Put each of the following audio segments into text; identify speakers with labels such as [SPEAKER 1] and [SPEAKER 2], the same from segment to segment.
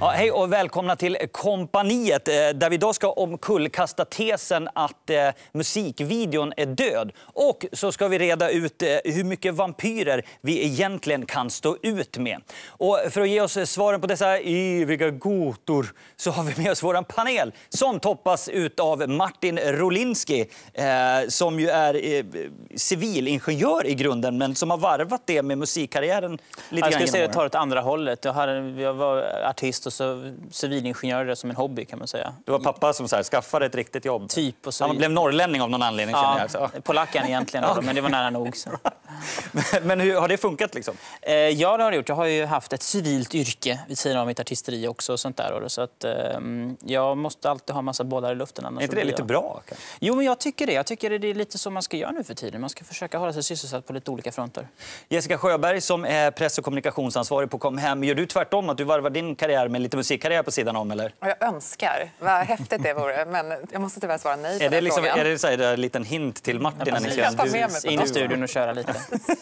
[SPEAKER 1] Ja, hej och välkomna till Kompaniet där vi idag ska omkullkasta tesen att musikvideon är död. Och så ska vi reda ut hur mycket vampyrer vi egentligen kan stå ut med. Och för att ge oss svaren på dessa eviga gåtor så har vi med oss våran panel som toppas av Martin Rolinski som ju är civilingenjör i grunden men som har varvat det med musikkarriären lite grann.
[SPEAKER 2] Jag skulle säga att det tar åt andra hållet. Jag var artist och så civilingenjör som en hobby kan man säga.
[SPEAKER 1] Det var pappa som så här, skaffade ett riktigt jobb.
[SPEAKER 2] Typ. Och så...
[SPEAKER 1] Han blev norrlänning av någon anledning.
[SPEAKER 2] Ja,
[SPEAKER 1] känner jag.
[SPEAKER 2] polacken egentligen, okay. Men det var nära nog. Så.
[SPEAKER 1] Men hur har det funkat liksom?
[SPEAKER 2] Ja, det har det gjort. Jag har ju haft ett civilt yrke vid sidan av mitt artisteri också. Och sånt där. Så att, jag måste alltid ha en massa bollar i luften. Annars
[SPEAKER 1] är inte det lite bra? Kanske?
[SPEAKER 2] Jo, men jag tycker det. Jag tycker det är lite så man ska göra nu för tiden. Man ska försöka hålla sig sysselsatt på lite olika fronter. Jessica
[SPEAKER 1] Sjöberg som är press- och kommunikationsansvarig på Comhem. Gör du tvärtom att du varvar din karriär med lite musikkarriär på sidan om, eller?
[SPEAKER 3] Jag önskar. Vad häftigt det vore, men jag måste tyvärr svara nej på
[SPEAKER 1] är det
[SPEAKER 3] den
[SPEAKER 1] liksom,
[SPEAKER 3] frågan.
[SPEAKER 1] Är det så här, en liten hint till Martin?
[SPEAKER 2] In i studion och köra lite.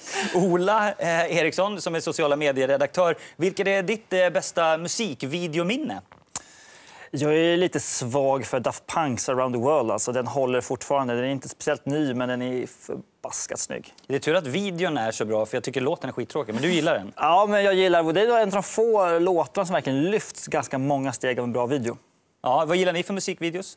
[SPEAKER 1] Ola Eriksson som är sociala medieredaktör. Vilket är ditt bästa musikvideominne?
[SPEAKER 4] Jag är lite svag för Daft Punk's Around the World. Alltså, den håller fortfarande. Den är inte speciellt ny, men den är förbaskat snygg.
[SPEAKER 1] Det är tur att videon är så bra, för jag tycker låten är skittråkig. Men du gillar den?
[SPEAKER 4] Ja, men jag gillar det. Det är en av de få låtarna som verkligen lyfts ganska många steg av en bra video.
[SPEAKER 1] Ja, vad gillar ni för musikvideos?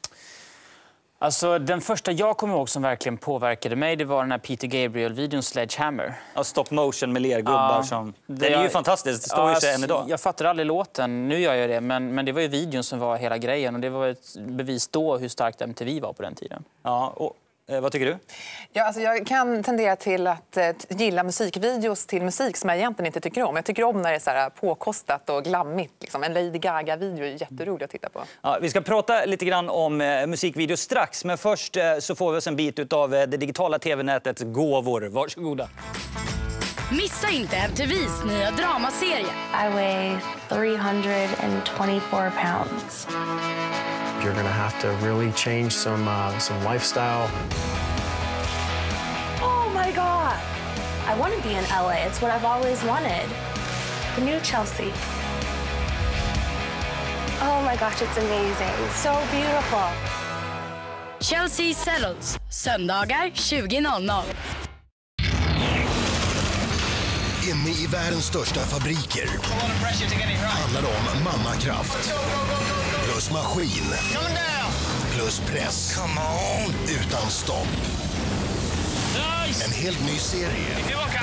[SPEAKER 2] Alltså, den första jag kommer ihåg som verkligen påverkade mig, det var den här Peter Gabriel-videon Sledgehammer.
[SPEAKER 1] Ja, stop motion med lergubbar som... Den är ju fantastisk, det står ju sig än idag.
[SPEAKER 2] Jag fattar aldrig låten, nu gör jag det, men det var ju videon som var hela grejen. Och det var ett bevis då hur starkt MTV var på den tiden.
[SPEAKER 1] Ja, och vad tycker du?
[SPEAKER 3] Ja, alltså jag kan tendera till att gilla musikvideos till musik som jag egentligen inte tycker om. Jag tycker om när det är så här påkostat och glammigt. Liksom. En Lady Gaga-video är jätterolig att titta på.
[SPEAKER 1] Ja, vi ska prata lite grann om musikvideos strax. Men först så får vi oss en bit av det digitala tv-nätets gåvor. Varsågoda.
[SPEAKER 5] Missa inte MTVs nya dramaserie.
[SPEAKER 6] I weigh 324 pounds.
[SPEAKER 7] You're going to have to really change some lifestyle.
[SPEAKER 6] Oh my God! I want to be in LA. It's what I've always wanted. The new Chelsea. Oh my gosh, it's amazing. So beautiful.
[SPEAKER 5] Chelsea Cellos. Söndagar 20:00.
[SPEAKER 8] Inne i världens största fabriker handlar det om mammakraft. Plus maskin. Plus press. Utan stopp. En helt ny serie.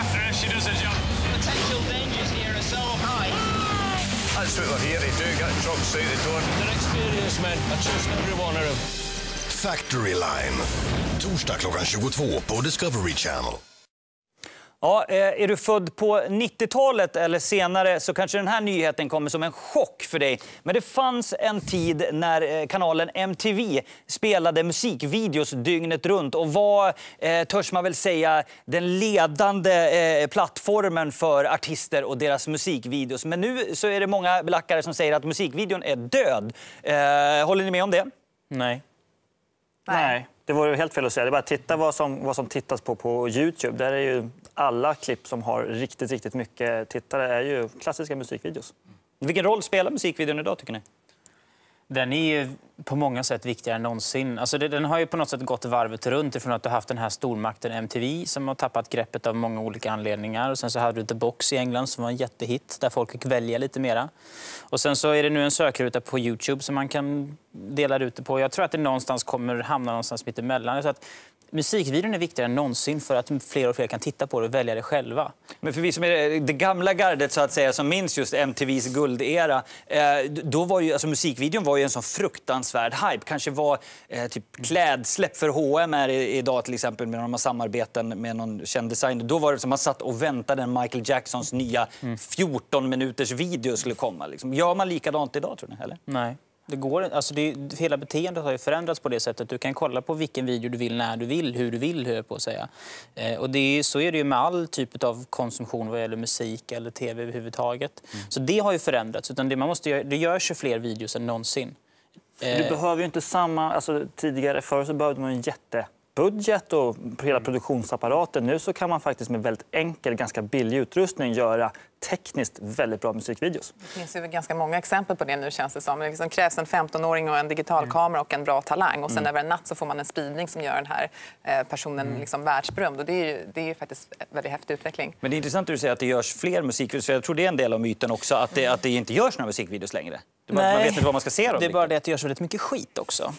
[SPEAKER 8] Factory Line. Torsdag klockan 22 på Discovery Channel.
[SPEAKER 1] Ja, är du född på 90-talet eller senare så kanske den här nyheten kommer som en chock för dig. Men det fanns en tid när kanalen MTV spelade musikvideos dygnet runt och var, törs man väl säga, den ledande plattformen för artister och deras musikvideos. Men nu så är det många belackare som säger att musikvideon är död. Håller ni med om det?
[SPEAKER 2] Nej.
[SPEAKER 4] Nej, det var helt fel att säga. Det är bara att titta vad som tittas på YouTube. Där är ju alla klipp som har riktigt mycket tittare är ju klassiska musikvideos.
[SPEAKER 1] Vilken roll spelar musikvideon idag tycker ni?
[SPEAKER 2] Den är ju på många sätt viktigare än någonsin. Alltså den har ju på något sätt gått varvet runt ifrån att du har haft den här stormakten MTV som har tappat greppet av många olika anledningar. Och sen så hade du The Box i England som var en jättehit där folk fick välja lite mera. Och sen så är det nu en sökruta på YouTube som man kan dela ut det på. Jag tror att det någonstans kommer hamna någonstans mitt emellan. Så att musikvideon är viktigare än någonsin för att fler och fler kan titta på det och välja det själva.
[SPEAKER 1] Men för vi som är det gamla gardet så att säga som minns just MTVs guldera, då var ju, alltså musikvideon var ju en sån fruktansvärd hype. Kanske var typ klädsläpp för H&M är idag till exempel med några samarbeten med någon känd designer. Då var det som man satt och väntade en Michael Jacksons nya 14 minuters video skulle komma. Liksom. Gör man likadant idag tror ni, eller?
[SPEAKER 2] Nej. Det går, alltså hela beteendet har ju förändrats på det sättet. Du kan kolla på vilken video du vill, när du vill, hur du vill, hur jag på att säga. Och så är det ju med all typ av konsumtion vad gäller musik eller tv överhuvudtaget. Så det har ju förändrats. Utan det görs ju fler videos än någonsin.
[SPEAKER 4] Du behöver ju inte samma... Alltså, tidigare förr så behövde man en budget och hela produktionsapparaten. Nu så kan man faktiskt med väldigt enkel, ganska billig utrustning göra tekniskt väldigt bra musikvideos.
[SPEAKER 3] Det finns ju ganska många exempel på det nu, känns det som. Det liksom krävs en 15-åring och en digitalkamera och en bra talang. Och sen över en natt så får man en spridning som gör den här personen liksom världsberömd. Och det är ju faktiskt en väldigt häftig utveckling.
[SPEAKER 1] Men det är intressant att du säger att det görs fler musikvideos. Jag tror det är en del av myten också, att det inte görs några musikvideos längre. Man vet inte vad man ska se dem.
[SPEAKER 2] Det är bara det att det görs väldigt mycket skit också.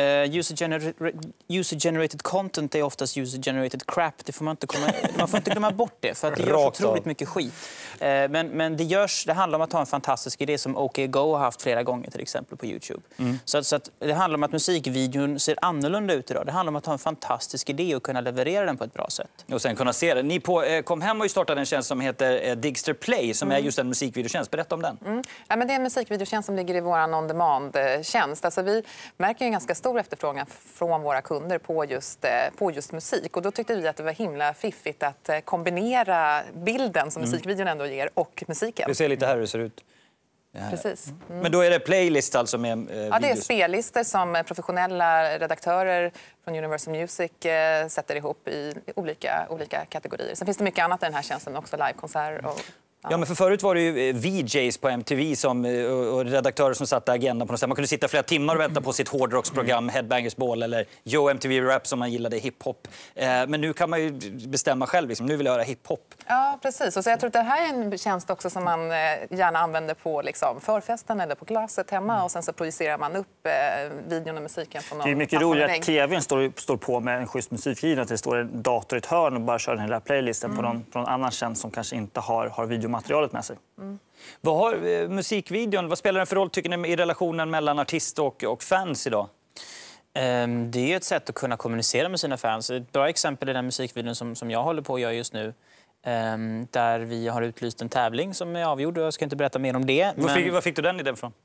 [SPEAKER 2] User-generated content är oftast user-generated crap. Man får inte glömma bort det, för att det görs otroligt mycket skit. Men det handlar om att ha en fantastisk idé som OK Go har haft flera gånger till exempel på YouTube. Så att det handlar om att musikvideon ser annorlunda ut idag. Det handlar om att ha en fantastisk idé och kunna leverera den på ett bra sätt.
[SPEAKER 1] Och sen kunna se den. Ni på Kom Hem har ju startat en tjänst som heter Digster Play som är just en musikvideotjänst. Berätta om den.
[SPEAKER 3] Ja, men det är en musikvideotjänst som ligger i vår on-demand-tjänst. Alltså vi märker en ganska stor efterfrågan från våra kunder på just musik. Och då tyckte vi att det var himla fiffigt att kombinera bilden som musikvideon ändå ger och musiken.
[SPEAKER 1] Vi ser lite här hur det ser ut.
[SPEAKER 3] Precis.
[SPEAKER 1] Men då är det playlist alltså med videos?
[SPEAKER 3] Ja, det är spellistor som professionella redaktörer från Universal Music sätter ihop i olika kategorier. Sen finns det mycket annat i den här tjänsten också, livekonserter och...
[SPEAKER 1] Ja, men för förut var det ju VJs på MTV och redaktörer som satte agendan på något sätt. Man kunde sitta flera timmar och vänta på sitt hårdrocksprogram, Headbangers Ball eller Yo MTV Rap som man gillade, hiphop. Men nu kan man ju bestämma själv, liksom. Nu vill jag höra hiphop.
[SPEAKER 3] Ja, precis. Och så jag tror att det här är en tjänst också som man gärna använder på liksom, förfesten eller på glaset hemma och sen så projicerar man upp videon och musiken på någon.
[SPEAKER 4] Det är mycket roligt att tvn står på med en schysst musikvideo, att det står en dator i ett hörn och bara kör den hela playlisten på någon annan tjänst som kanske inte har videomaterialet med sig.
[SPEAKER 1] Vad har musikvideon, vad spelar den för roll tycker ni i relationen mellan artist och fans idag?
[SPEAKER 2] Det är ju ett sätt att kunna kommunicera med sina fans. Ett bra exempel är den musikvideon som jag håller på att göra just nu. Där vi har utlyst en tävling som är avgjord. Jag ska inte berätta mer om det.
[SPEAKER 1] Var fick du den idén från?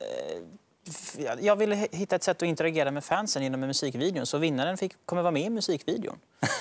[SPEAKER 2] Jag ville hitta ett sätt att interagera med fansen genom en musikvideo. Så vinnaren kommer vara med i musikvideon.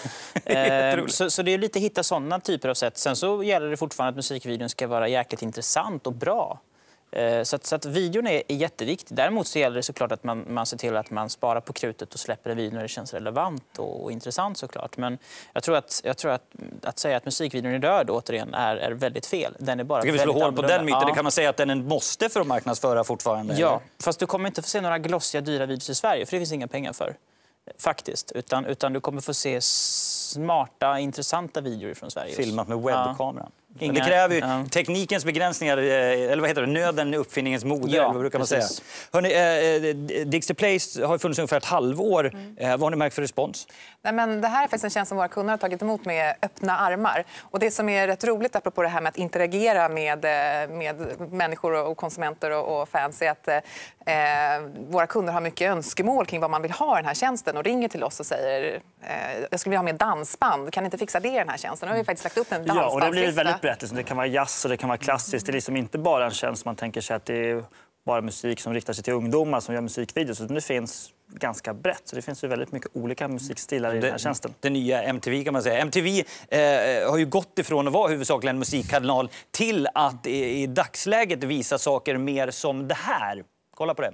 [SPEAKER 2] Så det är lite hitta sådana typer av sätt. Sen så gäller det fortfarande att musikvideon ska vara jäkligt intressant och bra. Så att videon är jätteviktig. Däremot så gäller det såklart att man ser till att man sparar på krutet och släpper en video när det känns relevant och intressant såklart. Men jag tror att säga att musikvideon är död återigen är väldigt fel. Den är bara
[SPEAKER 1] ska vi slå hål på den myten? Ja. Det kan man säga att den är en måste för att marknadsföra fortfarande?
[SPEAKER 2] Ja,
[SPEAKER 1] eller?
[SPEAKER 2] Fast du kommer inte få se några glossiga dyra videos i Sverige för det finns inga pengar för. Faktiskt. Utan du kommer få se smarta, intressanta videor från Sverige.
[SPEAKER 1] Filmat med webbkameran. Men det kräver ju teknikens begränsningar, eller vad heter det, nöden uppfinningens moder, eller vad brukar man säga. Hörrni, Digster Play har funnits ungefär ett halvår. Vad har ni märkt för respons?
[SPEAKER 3] Nej, men det här är faktiskt en tjänst som våra kunder har tagit emot med öppna armar. Och det som är rätt roligt apropå det här med att interagera med människor och konsumenter och fans är att våra kunder har mycket önskemål kring vad man vill ha i den här tjänsten och ringer till oss och säger jag skulle vilja ha med dansband, kan inte fixa det i den här tjänsten? Nu har vi faktiskt lagt upp en dansbandslista.
[SPEAKER 4] Ja, och det blir väldigt brett. Det kan vara jazz och det kan vara klassiskt. Det är liksom inte bara en tjänst man tänker sig att det är bara musik som riktar sig till ungdomar som gör musikvideos. Utan det finns ganska brett. Så det finns ju väldigt mycket olika musikstilar i den här tjänsten.
[SPEAKER 1] Det nya MTV kan man säga. MTV har ju gått ifrån att vara huvudsakligen en musikkanal till att i dagsläget visa saker mer som det här. Kolla på det.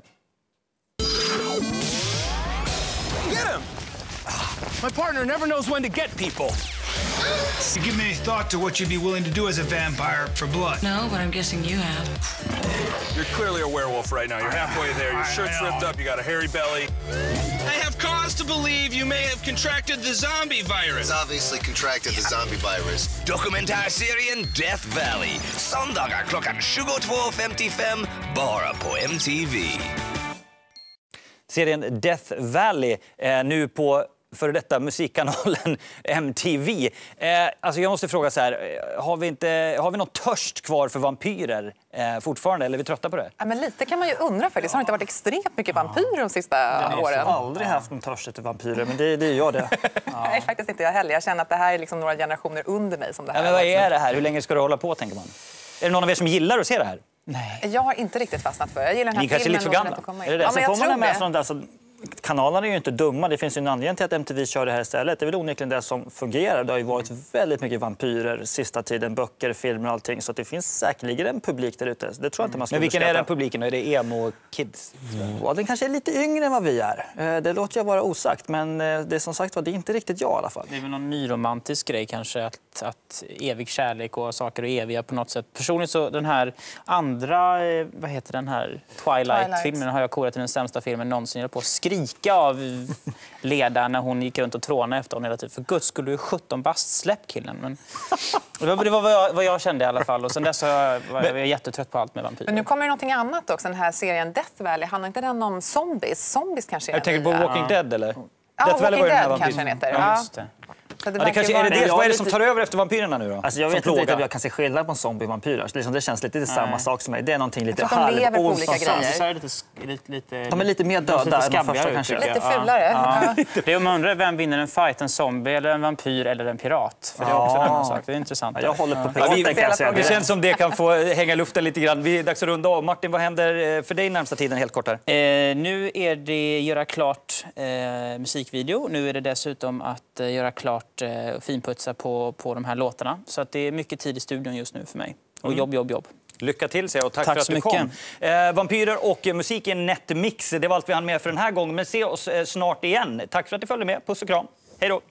[SPEAKER 9] Get him! My partner never knows when to get people.
[SPEAKER 10] You give me any thought to what you'd be willing to do as a vampire for blood?
[SPEAKER 5] No, but I'm guessing you have.
[SPEAKER 9] You're clearly a werewolf right now. You're halfway there. Your shirt's ripped up. You got a hairy belly.
[SPEAKER 11] I have cause to believe you may have contracted the zombie virus.
[SPEAKER 8] He's obviously contracted the zombie virus.
[SPEAKER 12] Dokumentärserien Death Valley. Söndagar klockan 22.55 bara på MTV.
[SPEAKER 1] Serien Death Valley nu på för detta musikkanalen MTV. Alltså jag måste fråga så här, har vi något törst kvar för vampyrer fortfarande, eller är vi trötta på det?
[SPEAKER 3] Ja, men lite kan man ju undra faktiskt. Har det inte varit extremt mycket vampyrer de sista åren?
[SPEAKER 4] Jag har aldrig haft en törst till vampyrer, men det är jag det.
[SPEAKER 3] Nej, faktiskt inte jag heller. Jag känner att det här är liksom några generationer under mig som det här.
[SPEAKER 1] Ja, men vad är det här? Hur länge ska det hålla på, tänker man? Är det någon av er som gillar att se det här?
[SPEAKER 3] Nej. Jag har inte riktigt fastnat för. Jag gillar den här
[SPEAKER 1] ni kanske är lite för gamla.
[SPEAKER 4] Är det det? Ja, så får man med sånt där, så kanalerna är ju inte dumma. Det finns ju en anledning till att MTV kör det här istället. Det är väl onekligen det som fungerar. Det har ju varit väldigt mycket vampyrer sista tiden, böcker, filmer och allting. Så att det finns säkert en publik där ute. Det tror jag inte man ska
[SPEAKER 1] Men vilken är
[SPEAKER 4] underskatta.
[SPEAKER 1] den publiken? Är det emo-kids?
[SPEAKER 4] Ja, den kanske är lite yngre än vad vi är. Det låter jag vara osagt, men det är som sagt det är inte riktigt jag i alla fall.
[SPEAKER 2] Det är väl någon nyromantisk grej kanske, att evig kärlek och saker är eviga på något sätt. Personligen så den här andra, vad heter den här, Twilight-filmen har jag korat till den sämsta filmen någonsin. Jag på att skrika av Leda när hon gick runt och trånade efter honom hela tiden. För guds skulle du 17 bast, släpp killen. Men det var vad jag kände i alla fall. Och sen dess var jag jättetrött på allt med vampyrer.
[SPEAKER 3] Men nu kommer det någonting annat också, den här serien Death Valley. Handlar inte den om zombies? Zombies kanske är
[SPEAKER 1] Jag tänker på Walking Dead, eller?
[SPEAKER 3] Ja,
[SPEAKER 1] Death Valley
[SPEAKER 3] Walking
[SPEAKER 1] var ju den här
[SPEAKER 3] Dead kanske den heter.
[SPEAKER 2] Ja, just det.
[SPEAKER 3] Så det
[SPEAKER 1] det kanske är det. Vad är det som tar över efter vampyrerna nu då?
[SPEAKER 4] Alltså jag vet inte riktigt om jag kan se skillnad på en zombie och vampyrer. Liksom det känns lite samma sak som mig. Det är någonting lite
[SPEAKER 3] de lever på olika
[SPEAKER 2] grejer.
[SPEAKER 4] De är lite mer döda än de första kanske.
[SPEAKER 3] Lite fulare. Ja.
[SPEAKER 2] Det är om man undrar vem vinner en fight, en zombie eller en vampyr eller en pirat. För det är också en annan sak. Det är intressant.
[SPEAKER 4] Jag håller på piraten.
[SPEAKER 1] Det känns som det kan få hänga i luften lite grann. Vi är dags att runda av. Martin, vad händer för dig närmsta tiden helt kort här?
[SPEAKER 2] Nu är det göra klart musikvideo. Nu är det dessutom att göra klart finputsa på de här låtarna. Så att det är mycket tid i studion just nu för mig. Och jobb.
[SPEAKER 1] Lycka till, säger jag, och tack
[SPEAKER 2] Tack
[SPEAKER 1] för att
[SPEAKER 2] så
[SPEAKER 1] du
[SPEAKER 2] mycket.
[SPEAKER 1] kom. Vampyrer och musik i en netmix. Det var allt vi hann med för den här gången. Men se oss snart igen. Tack för att du följde med. Puss och kram. Hej då.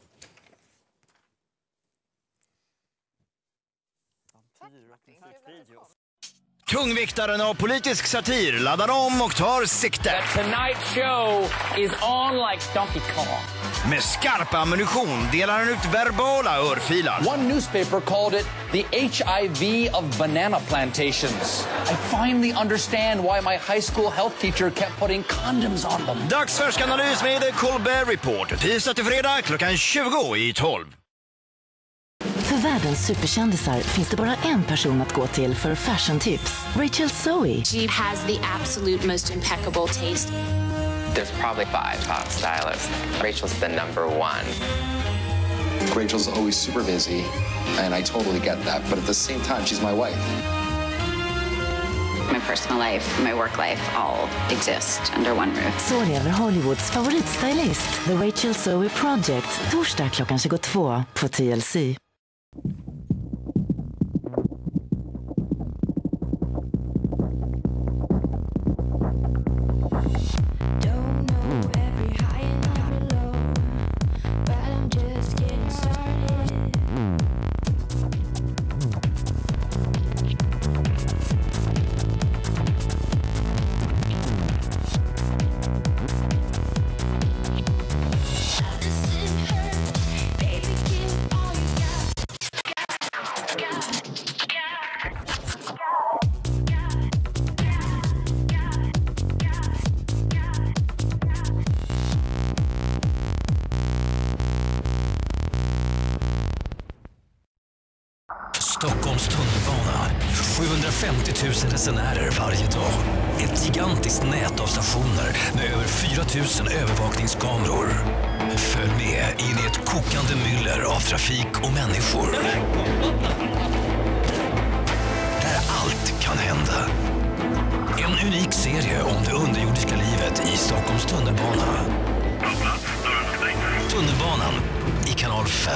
[SPEAKER 13] Tungviktaren av politisk satir laddar om och tar sikte.
[SPEAKER 14] The Tonight Show is on like Donkey Kong.
[SPEAKER 13] Med skarp ammunition delar han ut verbala örfilar.
[SPEAKER 14] One newspaper called it the HIV of banana plantations. I finally understand why my high school health teacher kept putting condoms on them.
[SPEAKER 13] Dagsfärsk analys med The Colbert Report. Tisdag till fredag klockan 20:12.
[SPEAKER 15] För världens superkändisar finns det bara en person att gå till för fashiontips. Rachel Zoe.
[SPEAKER 16] She has the absolute most impeccable taste.
[SPEAKER 17] There's probably 5 top stylists. Rachel's the #1.
[SPEAKER 18] Rachel's always super busy, and I totally get that. But at the same time, she's my wife.
[SPEAKER 16] My personal life, my work life, all exist under one roof.
[SPEAKER 15] Så lever Hollywoods favoritstylist. The Rachel Zoe Project. Torsdag klockan 22 på TLC.
[SPEAKER 12] Stockholms tunnelbana. 750 000 resenärer varje dag. Ett gigantiskt nät av stationer med över 4 000 övervakningskameror. Följ med in i ett kokande myller av trafik och människor. Där allt kan hända. En unik serie om det underjordiska livet i Stockholms tunnelbana. Tunnelbanan i kanal 5.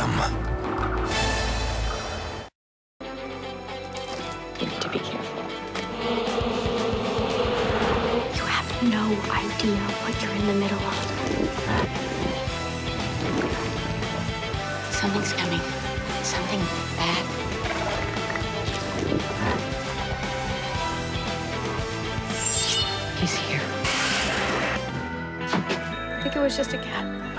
[SPEAKER 16] To be careful. You have no idea what you're in the middle of. Something's coming. Something bad. He's here. I think it was just a cat.